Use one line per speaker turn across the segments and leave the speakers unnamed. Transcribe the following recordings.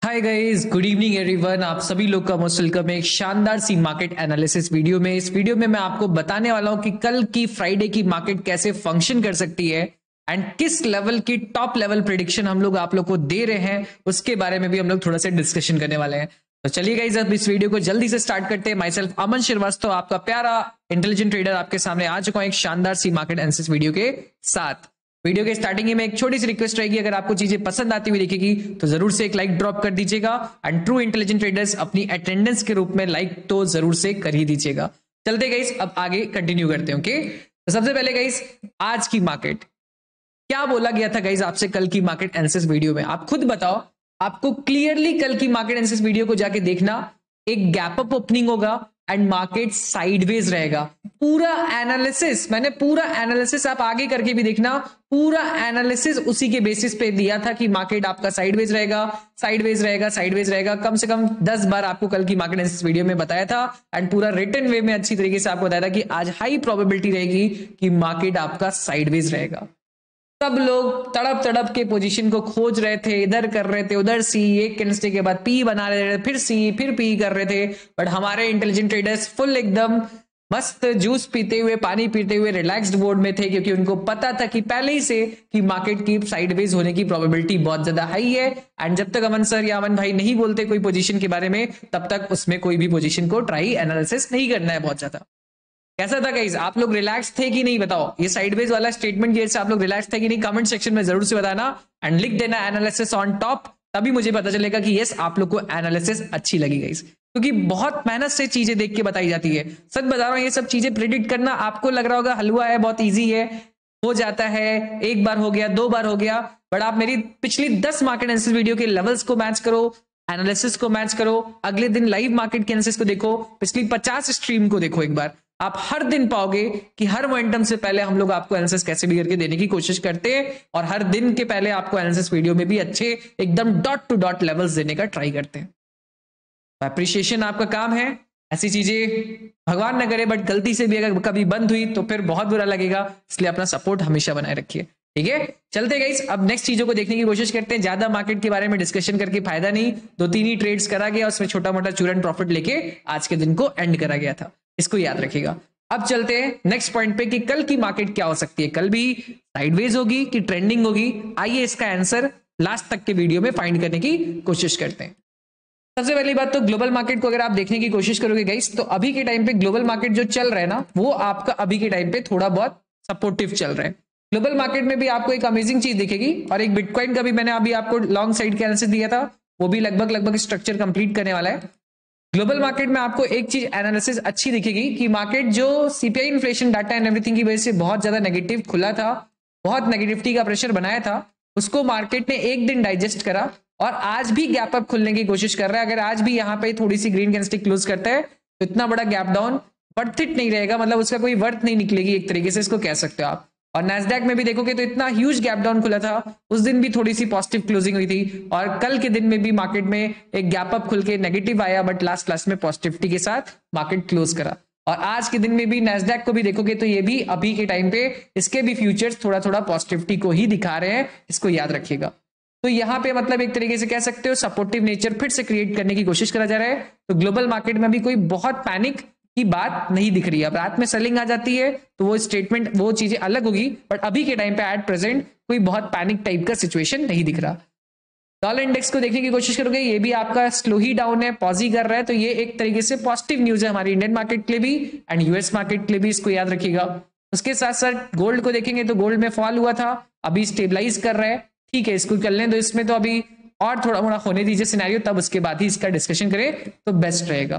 हाय guys, good evening everyone. आप सभी लोग का मोस्ट वेलकम है एक शानदार सी मार्केट एनालिसिस वीडियो में। इस वीडियो में मैं आपको बताने वाला हूं कि कल की फ्राइडे की मार्केट कैसे फंक्शन कर सकती है एंड किस लेवल की टॉप लेवल प्रिडिक्शन हम लोग आप लोग को दे रहे हैं, उसके बारे में भी हम लोग थोड़ा सा डिस्कशन करने वाले हैं। तो चलिए गाइस, अब इस वीडियो को जल्दी से स्टार्ट करते हैं। माई सेल्फ अमन श्रीवास्तव, आपका प्यारा इंटेलिजेंट ट्रेडर, आपके सामने आ चुका हूं एक शानदार सी मार्केट एनालिसिस वीडियो के साथ। वीडियो के स्टार्टिंग में एक छोटी सी रिक्वेस्ट रहेगी, अगर आपको चीजें पसंद आती हुई दिखेगी तो जरूर से एक लाइक ड्रॉप कर दीजिएगा एंड ट्रू इंटेलिजेंट ट्रेडर्स अपनी अटेंडेंस के रूप में लाइक तो जरूर से कर ही दीजिएगा। चलते गाइस, अब आगे कंटिन्यू करते हैं। ओके, तो सबसे पहले गाइस, आज की मार्केट क्या बोला गया था गाइस आपसे कल की मार्केट एनालिसिस वीडियो में? आप खुद बताओ। आपको क्लियरली कल की मार्केट एनालिसिस वीडियो को जाके देखना, एक गैप अप ओपनिंग होगा एंड मार्केट साइडवेज रहेगा। पूरा एनालिसिस, मैंने पूरा एनालिसिस आप आगे करके भी देखना, पूरा एनालिसिस उसी के बेसिस पे दिया था कि मार्केट आपका साइडवेज रहेगा, साइडवेज रहेगा, साइडवेज रहेगा। कम से कम 10 बार आपको कल की मार्केट एनालिसिस वीडियो में बताया था एंड पूरा रिटन वे में अच्छी तरीके से आपको बताया था कि आज हाई प्रोबेबिलिटी रहेगी कि मार्केट आपका साइडवेज रहेगा। सब लोग तड़प तड़प के पोजीशन को खोज रहे थे, इधर कर रहे थे, उधर सी, एक कैंडलस्टिक के बाद पी बना रहे थे, फिर सी, फिर पी कर रहे थे। बट हमारे इंटेलिजेंट ट्रेडर्स फुल एकदम मस्त जूस पीते हुए, पानी पीते हुए रिलैक्स्ड मोड में थे, क्योंकि उनको पता था कि पहले ही से कि मार्केट की साइडवेज होने की प्रोबेबिलिटी बहुत ज्यादा हाई है। एंड जब तक अमन सर या अमन भाई नहीं बोलते कोई पोजीशन के बारे में, तब तक उसमें कोई भी पोजीशन को ट्राई एनालिसिस नहीं करना है बहुत ज्यादा। कैसा था गाइस, आप लोग रिलैक्स थे कि नहीं? बताओ, ये साइडवेज वाला स्टेटमेंट की वजह से आप लोग रिलैक्स थे कि नहीं? कमेंट सेक्शन में जरूर से बताना एंड लिख देना एनालिसिस ऑन टॉप, तभी मुझे पता चलेगा कि यस, आप लोग को एनालिसिस अच्छी लगी गाइस। क्योंकि बहुत मेहनत से चीजें देख के बताई जाती है। सच बता रहा हूं, ये सब चीजें प्रिडिक्ट करना आपको लग रहा होगा हलवा है, बहुत ईजी है, हो जाता है, एक बार हो गया, दो बार हो गया। बट आप मेरी पिछली 10 मार्केट एनालिसिस वीडियो के लेवल्स को मैच करो, एनालिसिस को मैच करो, अगले दिन लाइव मार्केट के एनालिसिस को देखो, पिछली 50 स्ट्रीम को देखो एक बार, आप हर दिन पाओगे कि हर मोमेंटम से पहले हम लोग आपको एनालिसिस कैसे भी करके देने की कोशिश करते हैं और हर दिन के पहले आपको एनालिसिस वीडियो में भी अच्छे एकदम डॉट टू डॉट लेवल्स देने का ट्राई करते हैं। अप्रिशिएशन आपका काम है। ऐसी चीजें भगवान न करे, बट गलती से भी अगर कभी बंद हुई तो फिर बहुत बुरा लगेगा, इसलिए अपना सपोर्ट हमेशा बनाए रखिए। ठीक है, चलते गाइस, अब नेक्स्ट चीजों को देखने की कोशिश करते हैं। ज्यादा मार्केट के बारे में डिस्कशन करके फायदा नहीं, दो तीन ही ट्रेड्स करा गया, उसमें छोटा मोटा चूरन प्रॉफिट लेके आज के दिन को एंड करा गया था, इसको याद रखिएगा। अब चलते हैं नेक्स्ट पॉइंट पे कि कल की मार्केट क्या हो सकती है। कल भी साइडवेज होगी कि ट्रेंडिंग होगी? आइए इसका आंसर लास्ट तक के वीडियो में फाइंड करने की कोशिश करते हैं। सबसे पहली बात तो ग्लोबल मार्केट को अगर आप देखने की कोशिश करोगे गाइस, तो अभी के टाइम पे ग्लोबल मार्केट जो चल रहा है ना, वो आपका अभी के टाइम पे थोड़ा बहुत सपोर्टिव चल रहा है। ग्लोबल मार्केट में भी आपको एक अमेजिंग चीज दिखेगी, और एक बिटकॉइन का भी मैंने अभी आपको लॉन्ग साइड के एनालिसिस दिया था, वो भी लगभग स्ट्रक्चर कंप्लीट करने वाला है। ग्लोबल मार्केट में आपको एक चीज एनालिसिस अच्छी दिखेगी कि मार्केट जो CPI inflation data and everything की वजह से बहुत ज्यादा नेगेटिव खुला था, बहुत नेगेटिविटी का प्रेशर बनाया था, उसको मार्केट ने एक दिन डाइजेस्ट करा और आज भी गैप अप खुलने की कोशिश कर रहा है। अगर आज भी यहाँ पे थोड़ी सी ग्रीन कैंडलस्टिक क्लोज करता है तो इतना बड़ा गैप डाउन वर्थ इट नहीं रहेगा, मतलब उसका कोई वर्थ नहीं निकलेगी, एक तरीके से इसको कह सकते हो आप। और नैस्डैक में भी देखोगे तो इतना ह्यूज गैप डाउन खुला था, उस दिन भी थोड़ी सी पॉजिटिव क्लोजिंग हुई थी, और कल के दिन में भी मार्केट में एक गैप अप खुल के नेगेटिव आया, बट लास्ट में पॉजिटिविटी के साथ मार्केट क्लोज करा। और आज के दिन में भी नैस्डैक को भी देखोगे तो ये भी अभी के टाइम पे इसके भी फ्यूचर्स थोड़ा थोड़ा पॉजिटिविटी को ही दिखा रहे हैं, इसको याद रखिएगा। तो यहां पे मतलब एक तरीके से कह सकते हो सपोर्टिव नेचर फिर से क्रिएट करने की कोशिश करा जा रहा है। तो ग्लोबल मार्केट में भी कोई बहुत पैनिक की बात नहीं दिख रही है। अब रात में सेलिंग आ जाती है तो वो स्टेटमेंट, वो चीजें अलग होगी, बट अभी के टाइम पे एट प्रेजेंट कोई बहुत पैनिक टाइप का सिचुएशन नहीं दिख रहा। डॉलर इंडेक्स को देखने की कोशिश करोगे, ये भी आपका स्लो ही डाउन है, पॉज ही कर रहा है, तो ये एक तरीके से पॉजिटिव न्यूज है हमारी इंडियन मार्केट के लिए भी एंड यूएस मार्केट के लिए भी, इसको याद रखिएगा। उसके साथ साथ गोल्ड को देखेंगे तो गोल्ड में फॉल हुआ था, अभी स्टेबलाइज कर रहा है, ठीक है, इसको कर लें। तो इसमें तो अभी और थोड़ा मोड़ा होने दीजिए सिनेरियो, तब उसके बाद ही इसका डिस्कशन करें तो बेस्ट रहेगा।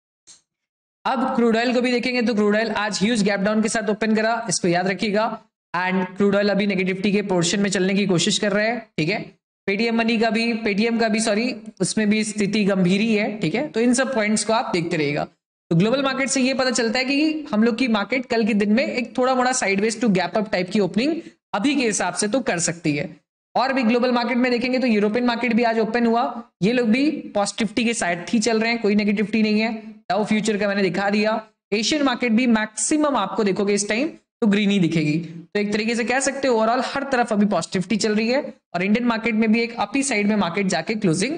अब क्रूड ऑयल को भी देखेंगे तो क्रूड ऑयल आज ह्यूज गैप डाउन के साथ ओपन करा, इसको याद रखिएगा। एंड क्रूड ऑयल अभी नेगेटिविटी के पोर्शन में चलने की कोशिश कर रहा है, ठीक है। पेटीएम मनी का भी, पेटीएम का भी सॉरी, उसमें भी स्थिति गंभीर ही है, ठीक है। तो इन सब पॉइंट्स को आप देखते रहिएगा। तो ग्लोबल मार्केट से ये पता चलता है कि हम लोग की मार्केट कल के दिन में एक थोड़ा मोड़ा sideways to gap up type की ओपनिंग अभी के हिसाब से तो कर सकती है। और भी ग्लोबल मार्केट में देखेंगे तो यूरोपियन मार्केट भी आज ओपन हुआ, ये लोग भी पॉजिटिविटी के साइड ही चल रहे हैं, कोई नेगेटिविटी नहीं है। डाउ फ्यूचर का मैंने दिखा दिया। एशियन मार्केट भी मैक्सिमम आपको देखोगे इस टाइम तो ग्रीन ही दिखेगी। तो एक तरीके से कह सकते हो ओवरऑल हर तरफ अभी पॉजिटिविटी चल रही है, और इंडियन मार्केट में भी एक अपी साइड में मार्केट जाके क्लोजिंग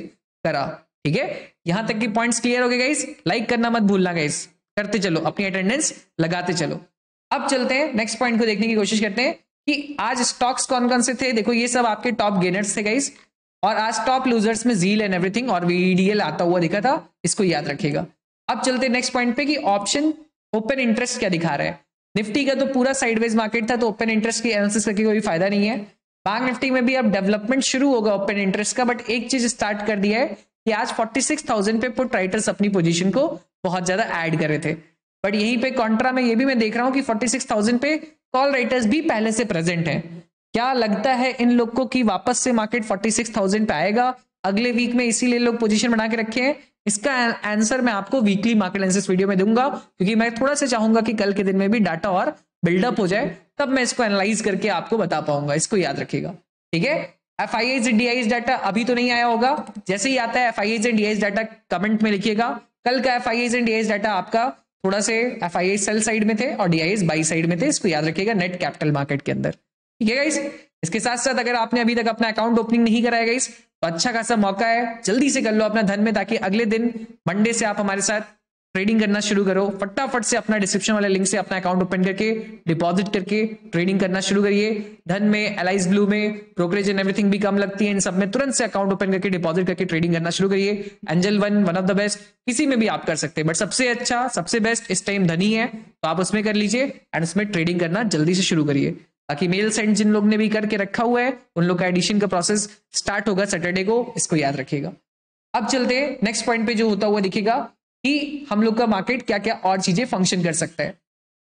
करा। ठीक है, यहां तक की पॉइंट्स क्लियर हो गए गाइस? लाइक करना मत भूलना गाइस, करते चलो, अपनी अटेंडेंस लगाते चलो। अब चलते हैं नेक्स्ट पॉइंट को देखने की कोशिश करते हैं कि आज स्टॉक्स कौन कौन से थे। देखो ये सब आपके टॉप गेनर्स थे गाइस, और आज टॉप लूजर्स में जील एंड एवरीथिंग और वीडीएल आता हुआ दिखा था, इसको याद रखिएगा। अब चलते हैं नेक्स्ट पॉइंट पे कि ऑप्शन ओपन इंटरेस्ट क्या दिखा रहा है। निफ्टी का तो पूरा साइडवेज मार्केट था, तो ओपन इंटरेस्ट की एनालिसिस करके कोई फायदा नहीं है। बैंक निफ्टी में भी अब डेवलपमेंट शुरू होगा ओपन इंटरेस्ट का, बट एक चीज स्टार्ट कर दिया है कि आज 46,000 पे पुट राइटर्स अपनी पोजीशन को बहुत ज्यादा ऐड कर रहे थे, बट यहीं पे कॉन्ट्रा में ये भी मैं देख रहा हूं कि 46,000 पे कॉल राइटर्स भी पहले से प्रेजेंट हैं। क्या लगता है इन लोग को कि वापस से मार्केट 46,000 पे आएगा अगले वीक में, इसीलिए लोग पोजीशन बना के रखे हैं? इसका आंसर मैं आपको वीकली मार्केट एनालिसिस वीडियो में दूंगा, क्योंकि मैं थोड़ा सा चाहूंगा कि कल के दिन में भी डाटा और बिल्डअप हो जाए, तब मैं इसको एनालाइज करके आपको बता पाऊंगा। इसको याद रखिएगा, ठीक है। एफआईआईज एंड डीआईज डाटा अभी तो नहीं आया होगा, जैसे ही आता है FIIs and DIIs data comment में लिखिएगा। कल का एफआईआईज एंड डीआईज डाटा आपका थोड़ा से एफआईआई सेल साइड में थे और डीआईज बाई साइड में थे, इसको याद रखिएगा नेट कैपिटल मार्केट के अंदर, ठीक है गाइस। इसके साथ साथ अगर आपने अभी तक अपना अकाउंट ओपनिंग नहीं कराया गाइस, तो अच्छा खासा मौका है, जल्दी से कर लो अपना धन में, ताकि अगले दिन मंडे से आप हमारे साथ ट्रेडिंग करना शुरू करो। फटाफट से अपना डिस्क्रिप्शन वाले लिंक से अपना अकाउंट ओपन करके डिपॉजिट करके ट्रेडिंग करना शुरू करिए। धन में, एलाइज ब्लू में ब्रोकरेज एंड एवरीथिंग भी कम लगती है, इन सब में तुरंत से अकाउंट ओपन करके डिपॉजिट करके ट्रेडिंग करना शुरू करिए। Angel One of the best, किसी में भी आप कर सकते हैं, बट सबसे अच्छा सबसे बेस्ट इस टाइम धनी है, तो आप उसमें कर लीजिए एंड उसमें ट्रेडिंग करना जल्दी से शुरू करिए। बाकी मेल सेंड जिन लोग ने भी करके रखा हुआ है उन लोग का एडिशन का प्रोसेस स्टार्ट होगा सैटरडे को, इसको याद रखिएगा। अब चलते हैं नेक्स्ट पॉइंट पे, जो होता हुआ दिखेगा कि हम लोग का मार्केट क्या क्या और चीजें फंक्शन कर सकता है।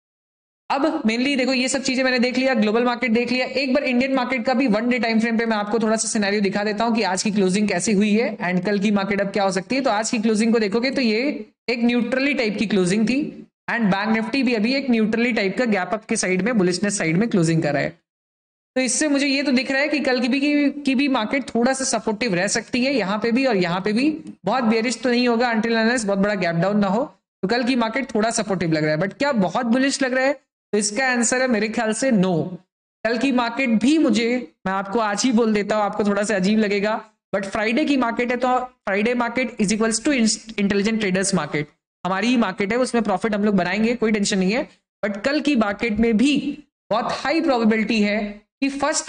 अब मेनली देखो ये सब चीजें मैंने देख लिया, ग्लोबल मार्केट देख लिया, एक बार इंडियन मार्केट का भी वन डे टाइम फ्रेम पे मैं आपको थोड़ा सा सिनेरियो दिखा देता हूं कि आज की क्लोजिंग कैसी हुई है एंड कल की मार्केट अब क्या हो सकती है। तो आज की क्लोजिंग को देखोगे तो ये एक न्यूट्रली टाइप की क्लोजिंग थी एंड बैंक निफ्टी भी अभी एक न्यूट्रली टाइप का गैप अप के साइड में, बुलिशनेस साइड में क्लोजिंग कर रहा है। तो इससे मुझे ये तो दिख रहा है कि कल की भी मार्केट थोड़ा सा सपोर्टिव रह सकती है, यहाँ पे भी और यहाँ पे भी। बहुत बेरिश तो नहीं होगा अंटिल अनलेस बहुत बड़ा गैप डाउन ना हो, तो कल की मार्केट थोड़ा सपोर्टिव लग रहा है। बट क्या बहुत बुलिश लग रहा है? तो इसका आंसर है मेरे ख्याल से नो। कल की मार्केट भी मुझे, मैं आपको आज ही बोल देता हूँ, आपको थोड़ा सा अजीब लगेगा, बट फ्राइडे की मार्केट है, तो Friday market is equals to intelligent traders market, हमारी ही मार्केट है, उसमें प्रॉफिट हम लोग बनाएंगे, कोई टेंशन नहीं है। बट कल की मार्केट में भी बहुत हाई प्रोबेबिलिटी है कि फर्स्ट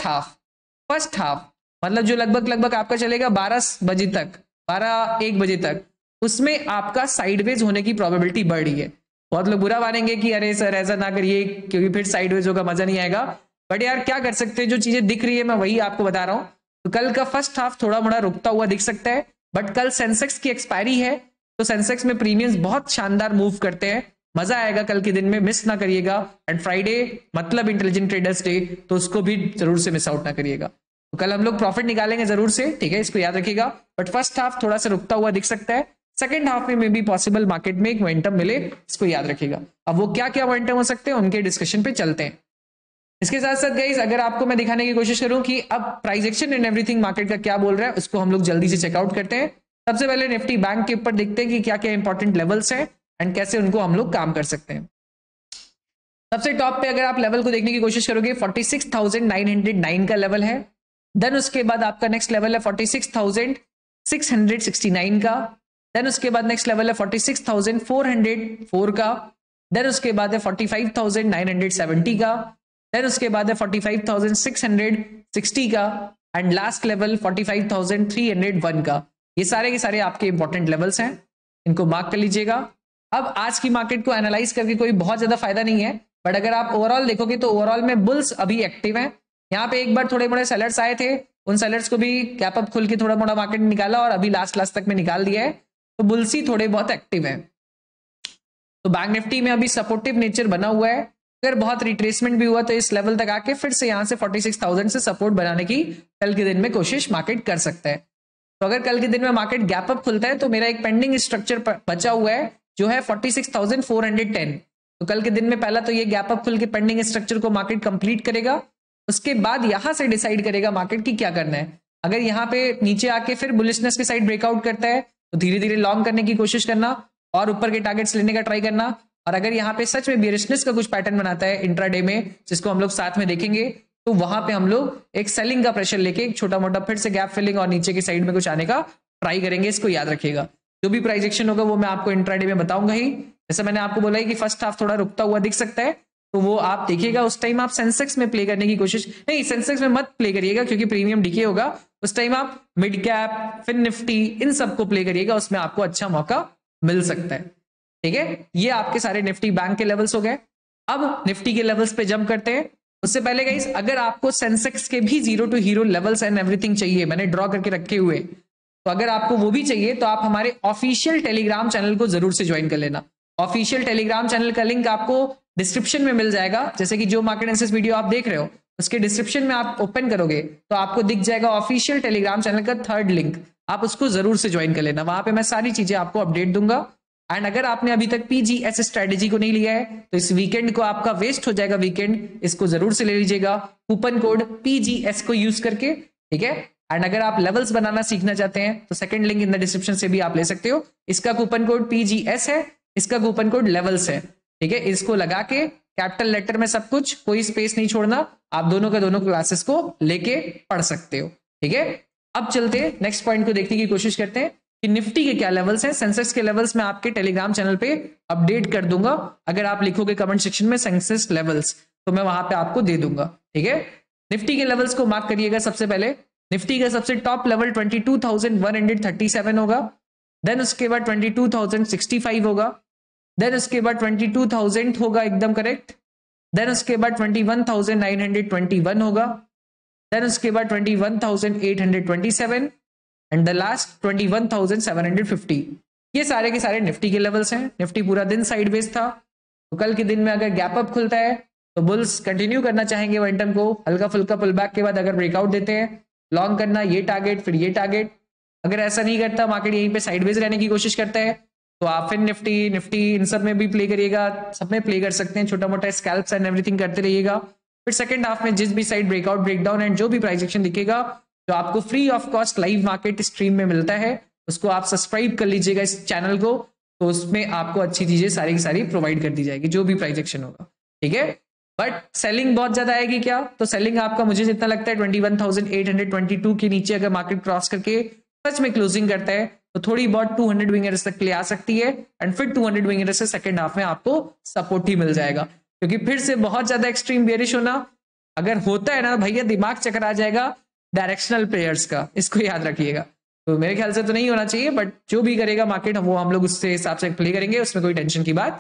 हाफ मतलब जो लगभग आपका चलेगा 12 बजे तक, 12-1 बजे तक, उसमें आपका साइडवेज होने की प्रोबेबिलिटी बढ़ रही है। बहुत लोग बुरा मानेंगे कि अरे सर ऐसा ना करिए क्योंकि फिर साइडवेज होगा, मजा नहीं आएगा, बट यार क्या कर सकते हैं, जो चीजें दिख रही है मैं वही आपको बता रहा हूं। तो कल का फर्स्ट हाफ थोड़ा मोड़ा रुकता हुआ दिख सकता है, बट कल सेंसेक्स की एक्सपायरी है, तो सेंसेक्स में प्रीमियम्स बहुत शानदार मूव करते हैं, मजा आएगा कल के दिन में, मिस ना करिएगा। एंड फ्राइडे मतलब इंटेलिजेंट ट्रेडर्स डे, तो उसको भी जरूर से मिस आउट ना करिएगा। तो कल हम लोग प्रॉफिट निकालेंगे जरूर से, ठीक है, इसको याद रखिएगा। बट फर्स्ट हाफ थोड़ा सा रुकता हुआ दिख सकता है, सेकंड हाफ में भी पॉसिबल मार्केट में एक मोमेंटम मिले, इसको याद रखिएगा। अब वो क्या क्या मोमेंटम हो सकते हैं उनके डिस्कशन पे चलते हैं। इसके साथ साथ गाइस अगर आपको मैं दिखाने की कोशिश करूं कि अब price action and everything market का क्या बोल रहा है, उसको हम लोग जल्दी से चेकआउट करते हैं। सबसे पहले निफ्टी बैंक के ऊपर देखते हैं कि क्या क्या इंपॉर्टेंट लेवल्स हैं एंड कैसे उनको हम लोग काम कर सकते हैं। सबसे टॉप पे अगर आप लेवल को देखने की कोशिश करोगे 46,909 का लेवल है। देन उसके बाद आपका नेक्स्ट लेवल है 46,669 का। देन उसके बाद नेक्स्ट लेवल है 46,404 का। देन उसके बाद है 45,970 का। देन उसके बाद है 45,660 का एंड लास्ट लेवल 45,301 का। ये सारे के सारे आपके इंपॉर्टेंट लेवल्स हैं, इनको मार्क कर लीजिएगा। अब आज की मार्केट को एनालाइज करके कोई बहुत ज्यादा फायदा नहीं है, बट अगर आप ओवरऑल देखोगे तो ओवरऑल में बुल्स अभी एक्टिव हैं। यहाँ पे एक बार थोड़े मोड़े सेलर्स आए थे, उन सेलर्स को भी गैप अप खुल के थोड़ा मोड़ा मार्केट निकाला और अभी लास्ट तक में निकाल दिया है, तो बुल्स ही थोड़े बहुत एक्टिव हैं। तो बैंक निफ्टी में अभी सपोर्टिव नेचर बना हुआ है, अगर बहुत रिट्रेसमेंट भी हुआ तो इस लेवल तक आके फिर से यहाँ से 46,000 से सपोर्ट बनाने की कल के दिन में कोशिश मार्केट कर सकता है। तो अगर कल के दिन में मार्केट गैप अप खुलता है तो मेरा एक पेंडिंग स्ट्रक्चर बचा हुआ है जो है 46,410। तो कल के दिन में पहला तो ये गैप अप खुल के पेंडिंग स्ट्रक्चर को मार्केट कंप्लीट करेगा, उसके बाद यहां से डिसाइड करेगा मार्केट की क्या करना है। अगर यहाँ पे नीचे आके फिर बुलिशनेस के साइड ब्रेकआउट करता है तो धीरे धीरे लॉन्ग करने की कोशिश करना और ऊपर के टारगेट्स लेने का ट्राई करना। और अगर यहाँ पे सच में बेरिशनेस का कुछ पैटर्न बनाता है इंट्राडे में, जिसको हम लोग साथ में देखेंगे, तो वहां पे हम लोग एक सेलिंग का प्रेशर लेके एक छोटा मोटा फिर से गैप फिलिंग और नीचे की साइड में कुछ आने का ट्राई करेंगे, इसको याद रखिएगा। जो भी प्राइस एक्शन होगा वो मैं आपको इंट्राडे में बताऊंगा ही। जैसे मैंने आपको बोला है कि फर्स्ट हाफ थोड़ा रुकता हुआ दिख सकता है, तो वो आप देखिएगा। उस टाइम आप सेंसेक्स में प्ले करने की कोशिश, नहीं सेंसेक्स में मत प्ले करिएगा क्योंकि प्रीमियम डीके होगा। उस टाइम आप मिड कैप, फिन निफ्टी, इन सबको प्ले करिएगा, उसमें आपको अच्छा मौका मिल सकता है। ठीक है, ये आपके सारे निफ्टी बैंक के लेवल्स हो गए। अब निफ्टी के लेवल्स पे जंप करते हैं। उससे पहले गाइस, अगर आपको सेंसेक्स के भी zero to hero levels and everything चाहिए, मैंने ड्रॉ करके रखे हुए, तो अगर आपको वो भी चाहिए तो आप हमारे ऑफिशियल टेलीग्राम चैनल को जरूर से ज्वाइन कर लेना। ऑफिशियल टेलीग्राम चैनल का लिंक आपको डिस्क्रिप्शन में मिल जाएगा। जैसे कि जो मार्केट एनालिसिस वीडियो आप देख रहे हो उसके डिस्क्रिप्शन में आप ओपन करोगे तो आपको दिख जाएगा ऑफिशियल टेलीग्राम चैनल का थर्ड लिंक, आप उसको जरूर से ज्वाइन कर लेना। वहां पे मैं सारी चीजें आपको अपडेट दूंगा। एंड अगर आपने अभी तक पीजीएस स्ट्रेटेजी को नहीं लिया है तो इस वीकेंड को आपका वेस्ट हो जाएगा वीकेंड, इसको जरूर से ले लीजिएगा कूपन कोड पीजीएस को यूज करके। ठीक है, एंड अगर आप लेवल्स बनाना सीखना चाहते हैं तो second link in the description से भी आप ले सकते हो। इसका कूपन कोड पीजीएस है, इसका कूपन कोड लेवल्स है। ठीक है, इसको लगा के कैपिटल लेटर में सब कुछ, कोई स्पेस नहीं छोड़ना, आप दोनों के दोनों क्लासेस को लेके पढ़ सकते हो। ठीक है, अब चलते हैं नेक्स्ट पॉइंट को देखने की कोशिश करते हैं कि निफ्टी के क्या लेवल्स हैं। सेंसेक्स के लेवल्स मैं आपके टेलीग्राम चैनल पे अपडेट कर दूंगा। अगर आप लिखोगे कमेंट सेक्शन में सेंसेक्स लेवल्स तो मैं वहां पे आपको दे दूंगा। ठीक है, निफ्टी के लेवल्स को मार्क करिएगा। सबसे पहले निफ्टी का सबसे टॉप लेवल 22,137 होगा, देन उसके बाद 22,065 होगा, देन उसके बाद 22,000 होगा, एकदम करेक्ट। देन उसके बाद 21,921 होगा, देन उसके बाद 21,827 एंड द लास्ट 21,750। ये सारे के सारे निफ्टी के लेवल्स हैं। निफ्टी पूरा दिन साइडवेज था, तो कल के दिन में अगर गैप अप खुलता है तो बुल्स कंटिन्यू करना चाहेंगे मोमेंटम को। हल्का फुल्का पुल बैक के बाद अगर ब्रेकआउट देते हैं, लॉन्ग करना, ये टारगेट फिर ये टारगेट। अगर ऐसा नहीं करता, मार्केट यहीं पे साइडवेज रहने की कोशिश करता है, तो आप फिर निफ्टी इन सब में भी प्ले करिएगा। सब में प्ले कर सकते हैं, छोटा मोटा स्कैल्प्स एंड एवरीथिंग करते रहिएगा। फिर सेकंड हाफ में जिस भी साइड ब्रेकआउट, ब्रेकडाउन एंड जो भी प्राइस एक्शन दिखेगा, जो आपको free of cost live market stream में मिलता है, उसको आप सब्सक्राइब कर लीजिएगा इस चैनल को, तो उसमें आपको अच्छी चीजें सारी की सारी प्रोवाइड कर दी जाएगी, जो भी प्राइस एक्शन होगा। ठीक है, बट सेलिंग बहुत ज्यादा आएगी क्या? तो सेलिंग आपका मुझे जितना लगता है 21,822 के नीचे अगर मार्केट क्रॉस करके सच में क्लोजिंग करता है तो थोड़ी बहुत 200 विंगर्स तक के लिए आ सकती है। एंड फिर 200 विंगर्स से सेकंड हाफ में आपको सपोर्ट ही मिल जाएगा, क्योंकि फिर से बहुत ज्यादा एक्सट्रीम बेरिश होना अगर होता है ना भैया, दिमाग चक्कर आ जाएगा डायरेक्शनल प्लेयर्स का, इसको याद रखिएगा। तो मेरे ख्याल से तो नहीं होना चाहिए, बट जो भी करेगा मार्केट वो हम लोग उससे हिसाब से प्ले करेंगे, उसमें कोई टेंशन की बात।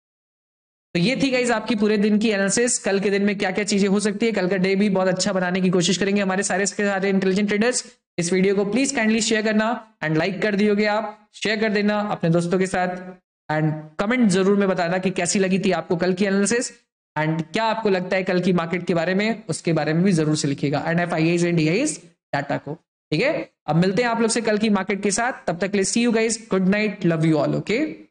तो ये थी गाइस आपकी पूरे दिन की एनालिसिस। कल के दिन में क्या क्या चीजें हो सकती है, कल का डे भी बहुत अच्छा बनाने की कोशिश करेंगे हमारे सारे इंटेलिजेंट ट्रेडर्स। इस वीडियो को प्लीज काइंडली शेयर करना एंड लाइक कर दियोगे आप, शेयर कर देना अपने दोस्तों के साथ एंड कमेंट जरूर में बताना कि कैसी लगी थी आपको कल की एनालिसिस एंड क्या आपको लगता है कल की मार्केट के बारे में, उसके बारे में भी जरूर से लिखिएगा and FIIs and DIs data को। ठीक है, अब मिलते हैं आप लोग से कल की मार्केट के साथ, तब तक के लिए see you guys, good night, love you all, okay.